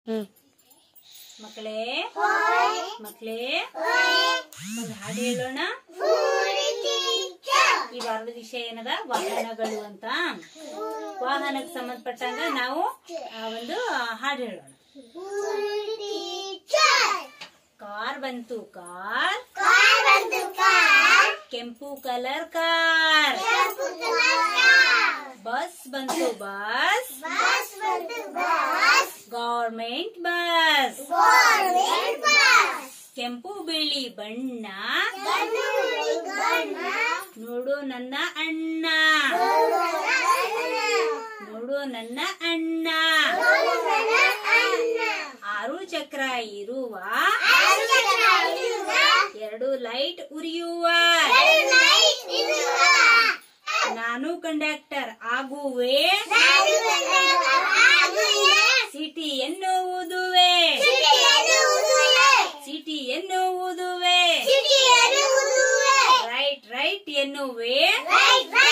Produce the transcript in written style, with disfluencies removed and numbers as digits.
ಮಕ್ಕಳೇ ಮಕ್ಕಳೇ ಒಂದು ಹಾಡು ಹೇಳೋಣ. ಈ ವಾರದ ವಿಷಯ ಏನದ ವಾಹನಗಳು ಅಂತ. ವಾಹನಕ್ಕೆ ಸಂಬಂಧಪಟ್ಟಂಗ ನಾವು ಒಂದು ಹಾಡು ಹೇಳೋಣ. ಕಾರ್ ಬಂತು ಕಾರ್, ಕೆಂಪು ಕಲರ್ ಕಾರ್. ಬಸ್ ಬಂತು ಬಸ್, ಗವರ್ಮೆಂಟ್ ಬಸ್. ಕೆಂಪು ಬಿಳಿ ಬಣ್ಣ, ನೋಡು ನನ್ನ ಅಣ್ಣ, ನೋಡು ನನ್ನ ಅಣ್ಣ. 6 ಚಕ್ರ ಇರುವ, 2 ಲೈಟ್ ಉರಿಯುವ, ನಾನು ಕಂಡಕ್ಟರ್ ಆಗುವೆ, ಸಿಟಿಯನ್ನು ಊದುವೆ, ಸಿಟಿಯನ್ನು ಊದುವೆ, ರೈಟ್ ರೈಟ್ ಎನ್ನುವೆ,